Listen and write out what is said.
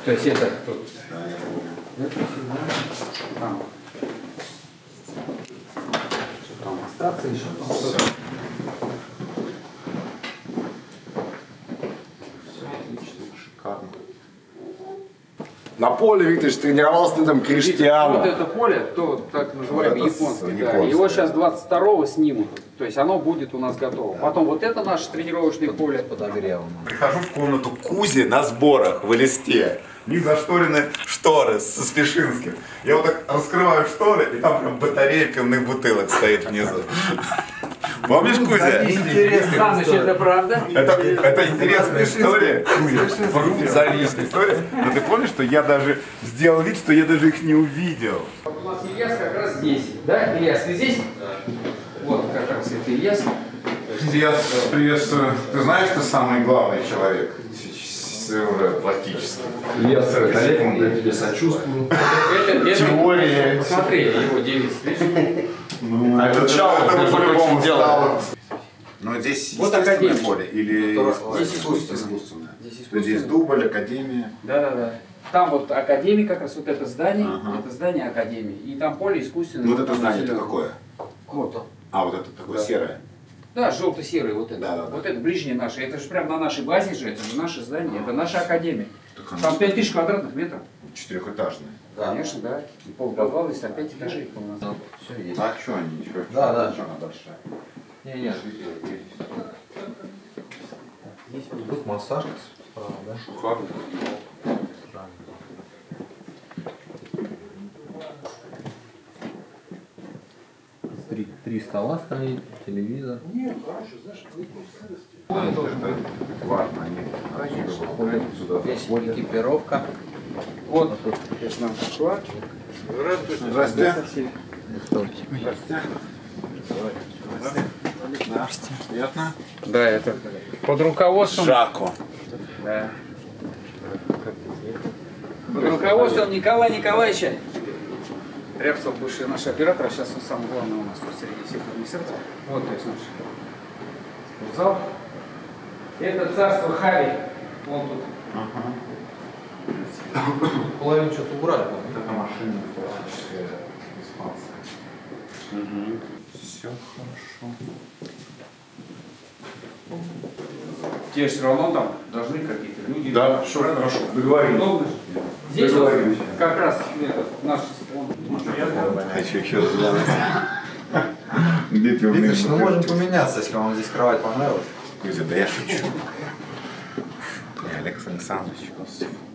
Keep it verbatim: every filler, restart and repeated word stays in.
То есть это тут. Это там. Что там остаться еще? Все отлично, шикарно. На поле Викторович тренировался ты там Криштиану. Вот это поле, то так называемый вот японский, да. японский. Его сейчас двадцать второго снимут. То есть оно будет у нас готово. Потом вот это наше тренировочное поле. Подогревом. Прихожу в комнату Кузи на сборах в Элисте. У них зашторены шторы со Спешинским. Я вот так раскрываю шторы, и там прям батарейка умных бутылок стоит внизу. Помнишь, Кузя? Интересно. Саныч, это правда? Это, это интересная история. Завистная история. Но ты помнишь, что я даже сделал вид, что я даже их не увидел. Вот у нас Ильяс как раз здесь. Да, Ильяс, ты здесь? Вот как раз это Ильяс. Ильяс, приветствую. Ты знаешь, что самый главный человек? Уже практически. Ильяс, Олег, я тебе сочувствую. Теория. Посмотри, его девиц. Ну, а это чало, это по-любому стало. Но здесь вот естественное поле или здесь искусственное? искусственное? Здесь искусственное. Здесь дубль, академия. Да, да, да. Там вот академия, как раз вот это здание, ага. Это здание академии. И там поле искусственное. Вот это здание это какое? Вот. А, вот это такое да. серое. Да, желто-серый вот это. Да, да, да. Вот это ближнее наше. Это же прямо на нашей базе же, это же наше здание, это наша академия. Так там пять тысяч квадратных метров. Четырехэтажное. Да. Конечно, да. И полподвала, и там пять этажей у нас. Ну, все есть. А что они? Ничего. Да, да. Что она большая? Не, не. Тут массаж справа, да? Шухар. Три, три стола стоит, телевизор. Нет, хороший, знаешь, важно, они сюда. Здесь экипировка. Вот, это наш шла. Здравствуйте. Здравствуйте. Здравствуйте. Здравствуйте. Приятно. Да, это под руководством. Жако. Да. Под руководством Николая Николаевича. Рябцев, бывший наш оператор, а сейчас он самый главный у нас тут среди всех администраций. Вот, то есть наш спортзал. Это царство Хари. Вон тут. Ага. Половину что-то убрали. Вот это машина классическая испанская. Угу. Все хорошо. Те все равно там должны какие-то люди. Да, все хорошо. Договорились. Удобно. Здесь вот как раз этот, наш А еще еще звонок. Где ты Викторович, мы можем поменяться, если вам здесь кровать понравилась. Кузя, да я шучу. Я Алекс Александрович.